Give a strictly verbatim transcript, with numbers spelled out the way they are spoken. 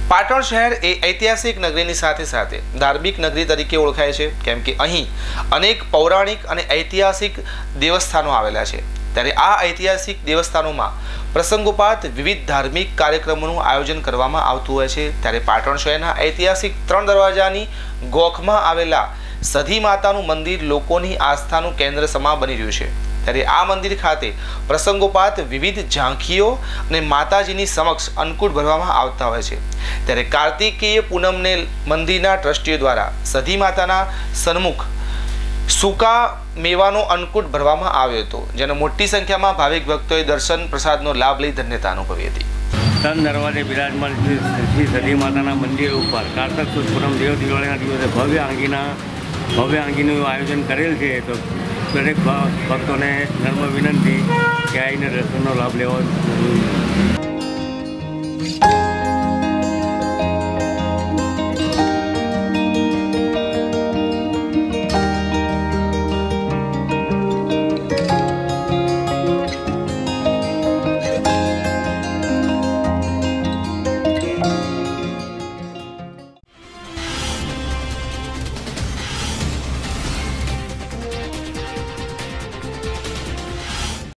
પાટણ શહેર એ ઐતિહાસિક નગરીની સાથે સાથે ધાર્મિક નગરી તરીકે ઓળખાય છે, કેમ કે અહીં અનેક પૌરાણિક અને ઐતિહાસિક દેવસ્થાનો આવેલા છે। ત્યારે આ ઐતિહાસિક દેવસ્થાનોમાં પ્રસંગોપાત વિવિધ ધાર્મિક કાર્યક્રમોનું આયોજન કરવામાં આવતું હોય છે। ત્યારે પાટણ શહેરના ઐતિહાસિક ત્રણ દરવાજાની ગોખમાં આવેલા સધી માતાનું મંદિર લોકોની આસ્થાનું કેન્દ્ર સમા બની રહ્યું છે। ત્યારે આ મંદિર ખાતે પ્રસંગોપાત વિવિધ ઝાંખીઓ અને માતાજીની સમક્ષ અન્નકૂટ ભરવામાં આવતા હોય છે। ત્યારે કાર્તિકેય પૂનમને મંદિરના ટ્રસ્ટીઓ દ્વારા સધી માતાના સન્મુખ સૂકા મેવાનો અન્નકૂટ ભરવામાં આવ્યો હતો, જેનો મોટી સંખ્યામાં ભાવિક ભક્તોએ દર્શન પ્રસાદનો લાભ લઈ ધન્યતા અનુભવી હતી। ત્રણ દરવાજે બિરાજમાન શ્રી સધી માતાના મંદિર ઉપર કાર્તક સુદ પૂનમ દેવ દિવાળીના દિવસે ભવ્ય આંગીના ભવ્ય આંગીનું આયોજન કરેલ છે। તો દરેક ભક્તોને નમ્ર વિનંતી કે આવીને દર્શનનો લાભ લેવો।